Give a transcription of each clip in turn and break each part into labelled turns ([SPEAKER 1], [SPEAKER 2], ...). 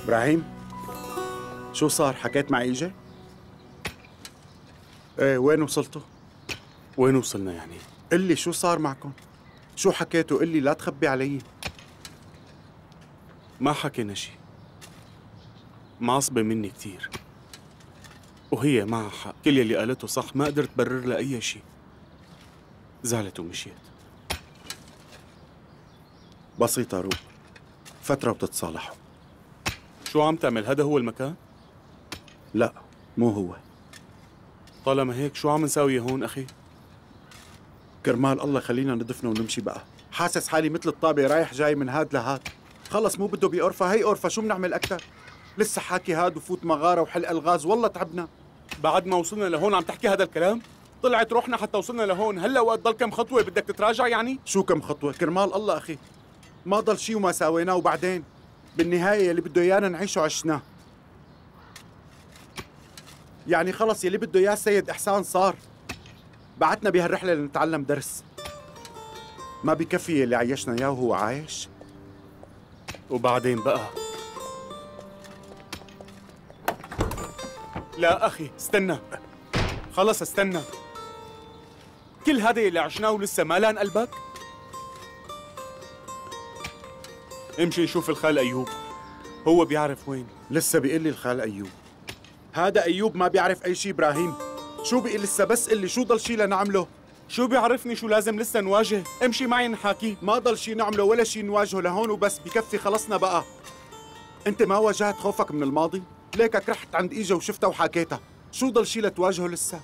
[SPEAKER 1] ابراهيم، شو صار؟ حكيت مع إيجا؟ ايه، وين وصلتوا؟
[SPEAKER 2] وين وصلنا يعني؟
[SPEAKER 1] قل لي شو صار معكم؟ شو حكيتوا؟ قل لي، لا تخبي علي.
[SPEAKER 2] ما حكينا شي. معصبة مني كتير، وهي معها حق. كل يلي قالته صح، ما قدرت برر لها أي شي. زعلت ومشيت.
[SPEAKER 1] بسيطة روق، فترة وتتصالحوا.
[SPEAKER 2] شو عم تعمل؟ هذا هو المكان؟
[SPEAKER 1] لا، مو هو.
[SPEAKER 2] طالما هيك شو عم نساوي هون أخي؟
[SPEAKER 1] كرمال الله خلينا ندفنه ونمشي بقى. حاسس حالي مثل الطابة رايح جاي من هاد لهاد. خلص مو بده بأرفة، هي أرفة، شو بنعمل أكتر؟ لسه حاكي هاد وفوت مغارة وحلق الغاز، والله تعبنا.
[SPEAKER 2] بعد ما وصلنا لهون عم تحكي هذا الكلام؟ طلعت روحنا حتى وصلنا لهون، هلا وقت ضل كم خطوة بدك تتراجع يعني؟
[SPEAKER 1] شو كم خطوة؟ كرمال الله أخي، ما ضل شي وما ساويناه، وبعدين بالنهاية اللي بده إيانا نعيشه عشناه. يعني خلص يلي بده إياه السيد إحسان صار. بعتنا بهالرحلة لنتعلم درس. ما بكفي اللي عيشنا إياه وهو عايش؟
[SPEAKER 2] وبعدين بقى؟ لا أخي استنى، خلص استنى. كل هذا اللي عشناه ولسه ما لان قلبك؟ امشي نشوف الخال أيوب، هو بيعرف وين.
[SPEAKER 1] لسه بيقول لي الخال أيوب؟ هذا أيوب ما بيعرف أي شيء. إبراهيم شو بيقول لسه؟ بس قل لي شو ضل شيء لنعمله؟
[SPEAKER 2] شو بيعرفني شو لازم لسه نواجه؟ امشي معي نحاكي.
[SPEAKER 1] ما ضل شيء نعمله ولا شيء نواجهه، لهون وبس، بكفي خلصنا بقى. أنت ما واجهت خوفك من الماضي؟ ليكك رحت عند إيجا وشفتها وحكيتها، شو ضل شيء لتواجهه لسه؟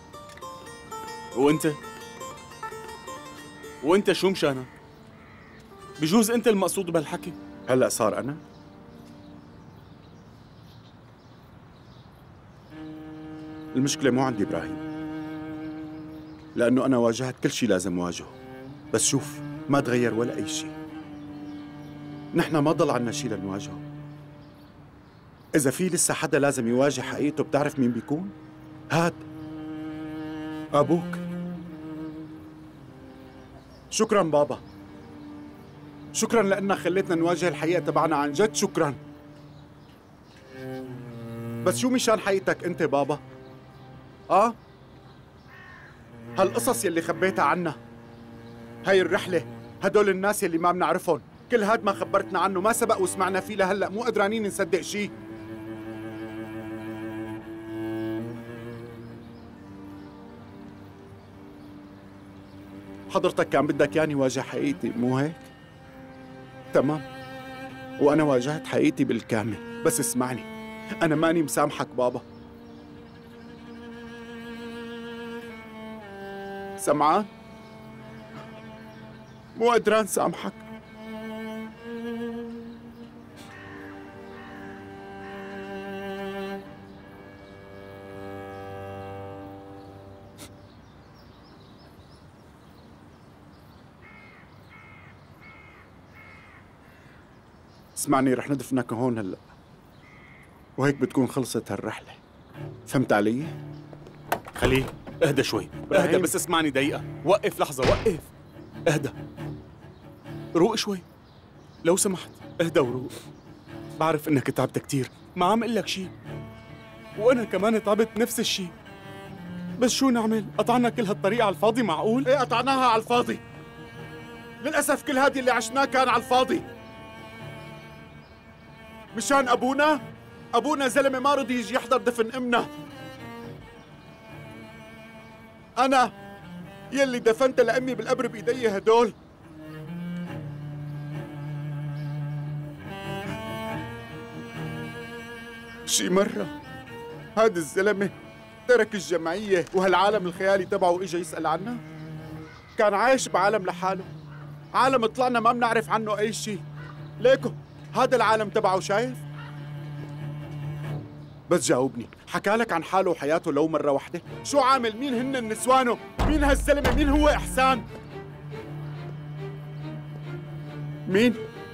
[SPEAKER 2] وانت شو مشانك؟ بجوز انت المقصود بهالحكي.
[SPEAKER 1] هلأ صار أنا؟ المشكلة مو عندي إبراهيم، لأنه أنا واجهت كل شيء لازم واجهه. بس شوف، ما تغير ولا أي شيء. نحن ما ضل عنا شيء لنواجهه. إذا في لسه حدا لازم يواجه حقيقته، بتعرف مين بيكون؟ هاد أبوك. شكراً بابا، شكراً لأنك خليتنا نواجه الحقيقة تبعنا عن جد، شكراً. بس شو مشان حقيقتك أنت بابا؟ هالقصص يلي خبيتها عنا، هاي الرحلة، هدول الناس يلي ما بنعرفهم، كل هاد ما خبرتنا عنه، ما سبق وسمعنا فيه لهلأ، مو قدرانين نصدق شي. حضرتك كان بدك ياني واجه حقيقتي، مو هيك؟ تمام، وأنا واجهت حقيقتي بالكامل. بس اسمعني، أنا ماني مسامحك بابا. سمعان؟ مو قدران سامحك. اسمعني، رح ندفنك هون هلا، وهيك بتكون خلصت هالرحلة. فهمت علي؟
[SPEAKER 2] خليل اهدى شوي، اهدى بس اسمعني دقيقة. وقف لحظة، وقف، اهدى، روق شوي لو سمحت، اهدى وروق. بعرف انك تعبت كتير، ما عم اقول لك شيء، وانا كمان تعبت نفس الشيء. بس شو نعمل؟ قطعنا كل هالطريقة على الفاضي، معقول؟
[SPEAKER 1] ايه، قطعناها على الفاضي. للأسف كل هذه اللي عشناه كان على الفاضي. مشان أبونا زلمة ما رضي يجي يحضر دفن أمنا. أنا يلي دفنت لأمي بالقبر بإيدي هدول. شي مرة هاد الزلمة ترك الجمعية وهالعالم الخيالي تبعه وإجا يسأل عنا. كان عايش بعالم لحاله، عالم طلعنا ما بنعرف عنه أي شي. ليكو هذا العالم تبعه، شايف؟ بس جاوبني، حكالك عن حاله وحياته لو مرة واحدة؟ شو عامل؟ مين هن النسوانه؟ مين هالزلمة؟ مين هو إحسان؟ مين؟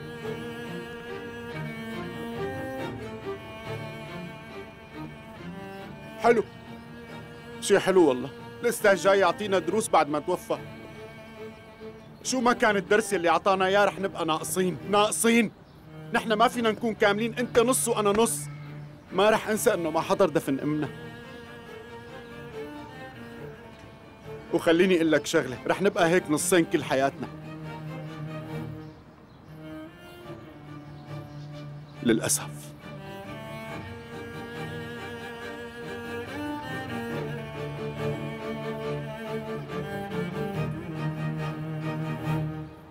[SPEAKER 1] حلو، شي حلو والله. لسه جاي يعطينا دروس بعد ما توفى. شو ما كان الدرس اللي أعطانا إياه رح نبقى ناقصين. نحن ما فينا نكون كاملين، انت نص وانا نص. ما رح انسى انه ما حضر دفن امنا. وخليني اقول لك شغله، رح نبقى هيك نصين كل حياتنا للاسف.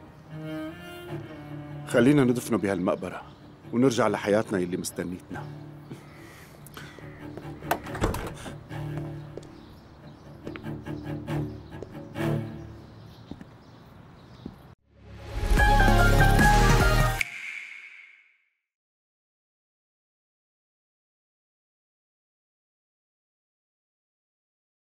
[SPEAKER 1] خلينا ندفنه بهالمقبرة ونرجع لحياتنا يلي مستنيتنا.